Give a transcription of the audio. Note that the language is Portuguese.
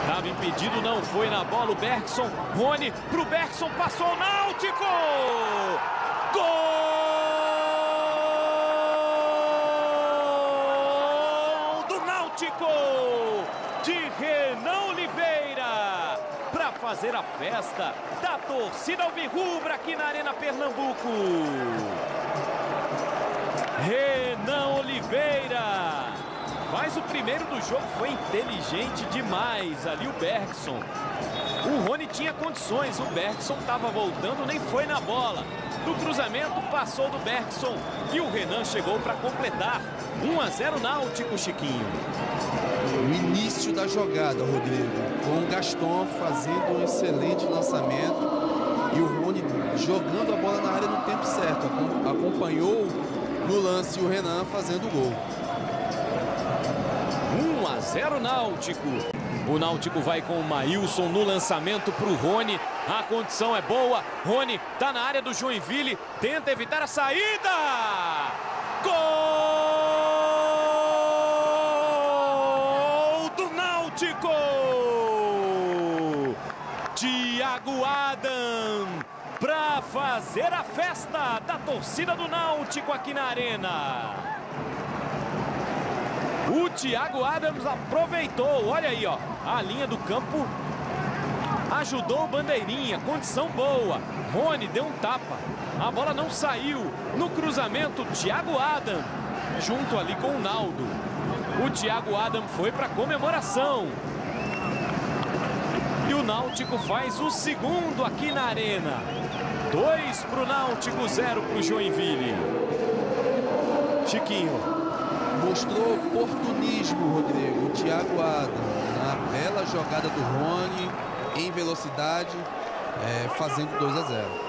Estava impedido, não foi na bola o Bergson. Rony pro Bergson, passou o Náutico! Gol do Náutico! De Renan Oliveira! Para fazer a festa da torcida alvirrubra aqui na Arena Pernambuco. Renan Oliveira! Mas o primeiro do jogo foi inteligente demais ali o Bergson. O Rony tinha condições, o Bergson estava voltando, nem foi na bola. Do cruzamento passou do Bergson e o Renan chegou para completar. 1-0 Náutico, Chiquinho. O início da jogada, Rodrigo, com o Gaston fazendo um excelente lançamento e o Rony jogando a bola na área no tempo certo. Acompanhou no lance o Renan fazendo o gol. 1-0 Náutico. O Náutico vai com o Maílson no lançamento para o Rony. A condição é boa. Rony tá na área do Joinville. Tenta evitar a saída. Gol do Náutico. Thiago Adam para fazer a festa da torcida do Náutico aqui na Arena. O Thiago Adams aproveitou, olha aí, ó, a linha do campo ajudou o Bandeirinha, condição boa. Rony deu um tapa, a bola não saiu. No cruzamento, Thiago Adam, junto ali com o Naldo. O Thiago Adam foi para comemoração. E o Náutico faz o segundo aqui na Arena. 2 para o Náutico, 0 para o Joinville. Chiquinho. Mostrou oportunismo, Rodrigo, o Thiago Adam, na bela jogada do Rony, em velocidade, fazendo 2-0.